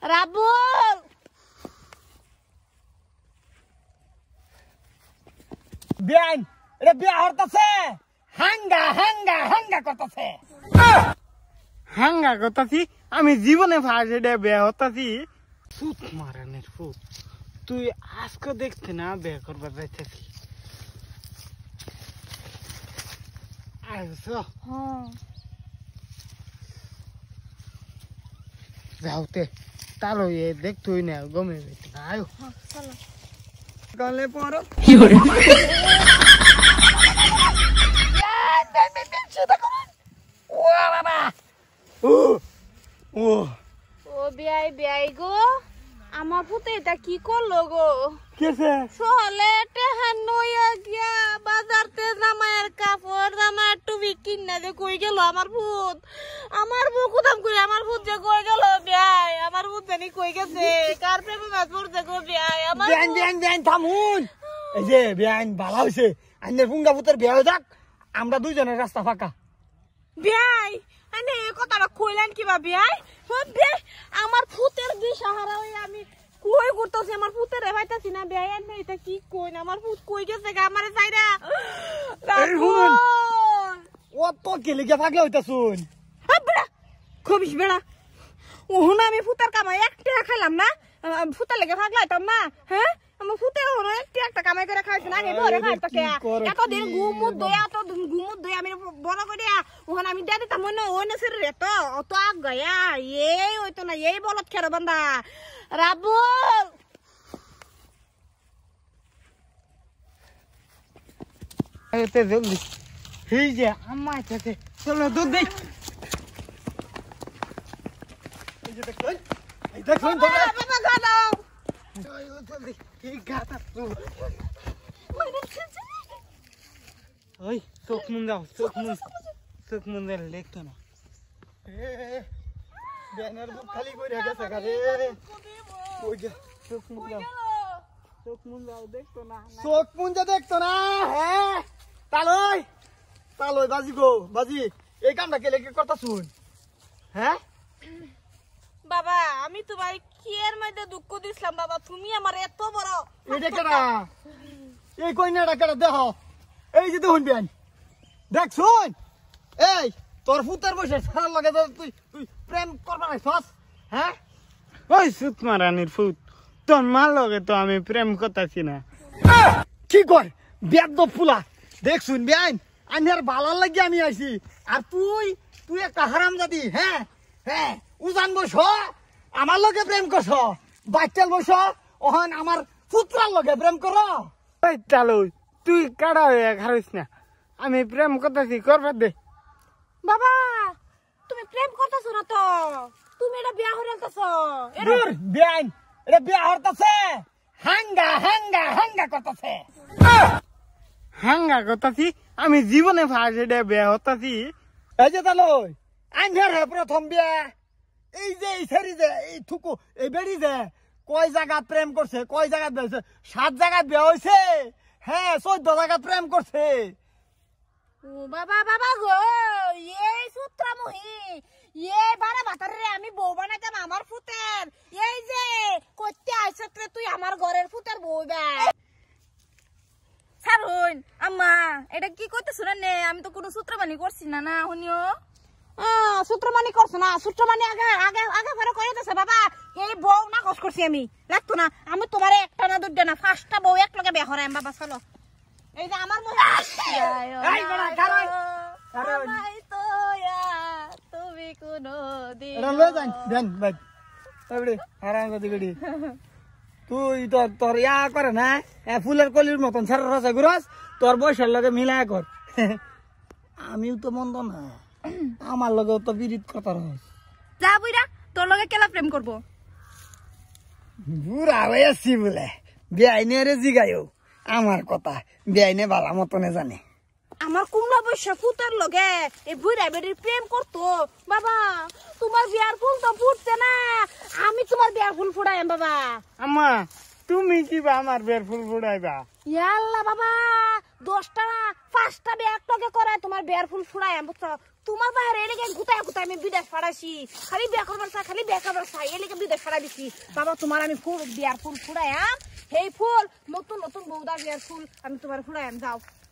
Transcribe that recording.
রাবুল বিয়ান এটা বিয়া হরতাছে হাঙ্গা হাঙ্গা হাঙ্গা করতেছে হাঙ্গা করতাছি আমি জীবনে ফার্স্ট এটা বিয়া হতাছি ফুট মারানের ফুট তুই আজকে দেখতে না বিয়া করবার যাইতেছি আইছো যাওতে তালো এ দেখতুই না গমে আয়ো চলো গলে পড়ো ও বিয়াই বিয়াই গো আমার পুতে এটা কি করলো গো কেসে সহলে টেহান নইয়া গিয়া বাজারতে জামাইয়ের কাপড় জামাইয়ের টুপি কিনা যে কই গেল আমার ভূত কোথাম করে আমার ভূত যে কই গেল বিয়াই আমার ভূত জানি কই গেছে কার প্রেমে মাছ পড়ছে গো বিয়াই আমার বিয়ান বিয়ান বিয়ান থামুন এই যে বিয়ান ভালো হইছে আইনের পুঙ্গা পুতের বিয়া হয়ে যাক আমরা দুইজনের রাস্তা ফাঁকা বিয়াই আনে এই কথাটা কইলেন কিবা বিয়াই বিয়াই আমার ভূতের দিশাহারা হই আমি কই করতেছি আমার ভূতের ভাইতাছি না বিয়াই আনে এটা কি কই না আমার ভূত কই গেছে গা আমারে চাইরা রাখুন ও তো কি লিখে ফাগলে হইতা শুন বেড়া খবিস বেড়া ওহন আমি ফুতার কামাই একটা খাইলাম না ফুতার লেগে ভাগলাইতাম না হ্যাঁ আমার ফুতে হলো একটা কামাই করে খাইছ না আগে ধরে খাইতো কে এতদিন ঘুমুত দয়া আমি বড় করে ওহন আমি দিয়ে দিতাম মনে ওই না রে তো অত আগ গয়া এই হইতো না এই বলত খেরো বান্দা রাবুল আইতে জলদি এই যে আম্মা আছে চলো দুধ দেই এই যে দেখুন এই দেখুন তো বাবা গানো জলদি এই গাতা ওই চোখ মুন দাও চোখ মুন দিলে দেখতো না বিয়ানের বুক খালি কইরা গেছে গারে ওই যে চোখ মুন দাও দেখতো না চোখ মুঞ্জা দেখতো না হ্যাঁ তালই তালই বাজি গো বাজি এই কামটা কে লেগে করতা শুন হ্যাঁ বাবা আমি তোমার কি এর মধ্যে দুঃখ দিছিলাম বাবা তুমি আমার এত বড় এটা কেডা এই কইনাটা কেডা দেখো এই যে দেখুন বিয়ান দেখ শুন এই তোর ফুতার বসে সারা লাগে তুই প্রেম করবা না সস হ্যাঁ ওই সুত মারানির ফুট তোর মার লগে তো আমি প্রেম করতেছি না কি কয় বেদ ফুলা দেখ শুন বিয়ান আইনের বালার লাগি আমি আইছি আর তুই একটা হারামজাদি হ্যাঁ হ্যাঁ উজান বস আমার লগে প্রেম করছ বাচ্চাল বস ওহন আমার পুত্রার লগে প্রেম কর ওই চালু তুই কাড়া হয়ে খারিস না আমি প্রেম করতেছি করবার দে বাবা তুমি প্রেম করতেছো না তো তুমি এটা বিয়া হইতাছো দূর বিয়ান এটা বিয়া হরতাছে হাঙ্গা হাঙ্গা হাঙ্গা করতেছে হাঙ্গা করতেছি আমি জীবনে ফার্স্ট এটা বিয়া হতাছি এই যে তালই আইনের হে প্রথম বিয়া এই যে এই সেরি যে এই থুকু এই বেড়ি যে কয় জায়গা প্রেম করছে কয় জায়গা বিয়া হয়েছে 7 জায়গা বিয়া হয়েছে হ্যাঁ 14 জায়গা প্রেম করছে ও বাবা বাবা গো এই সূত্রামহি এই বারে বাতারে আমি বউ বানাইতাম আমার ফুতের এই যে কইতে আইছত্রে তুই আমার ঘরের ফুতের বউ বে ছাড়ুন আম্মা এটা কি কইতেছ না আমি তো কোনো সূত্রমানি করছি না না শুনিও সূত্রমানি করছো না সূত্রমানি আগে আগে আগে পরে কইতেছে বাবা এই বউ না কষ্ট করছি আমি লাগতো না আমি তোমারে একটা না দুইটা না 5টা বউ এক লগে বিয়া করাইম বাবা চলো এই যে আমার মনে এই বড়া কারণ আমায় তো তুমি কোনো দিন এটা লয়ে যান দেন ভাই তাবড়ি হারামজাদি গড়ি তুই তো তোর ইয়া করে না ফুলের কলির মতন সারা রসা গুরস তোর বয়সের লগে মিলায় কর আমিও তো মন্দ না আমার লগে তো বিরিত কথা রস যা বুইরা তোর লগে কেলা প্রেম করব বুড়া হয়েছি বলে বেআইনে রে জিগাইও আমার কথা বেআইনে বালা মতনে জানে আমার কুমড়া বৈশা ফুতের লগে এই বুইরা বেড়ির প্রেম করতো বাবা তোমার বিয়ার ফুল তো ফুটছে না আমি তোমার বিয়ার ফুল ফুটাইম বাবা আম্মা তুমি কি বা আমার বিয়ার ফুল ফুটাইবা ইয়াল্লা বাবা 10টা 5টা বিয়া একটাকে করায় তোমার বিয়ার ফুল ফুড়ায় বুঝছো তোমার বাইরে এলাকে গুতায় গুতায় আমি বিদেশ পাঠাইছি খালি বিয়া করবার চাই খালি বিয়া করবার চাই এলাকে বিদেশ পাঠাই দিছি বাবা তোমার আমি ফুল বিয়ার ফুল ফুড়াইয়াম সেই ফুল নতুন নতুন বৌদা বিয়ার ফুল আমি তোমার ফুড়াইয়াম যাও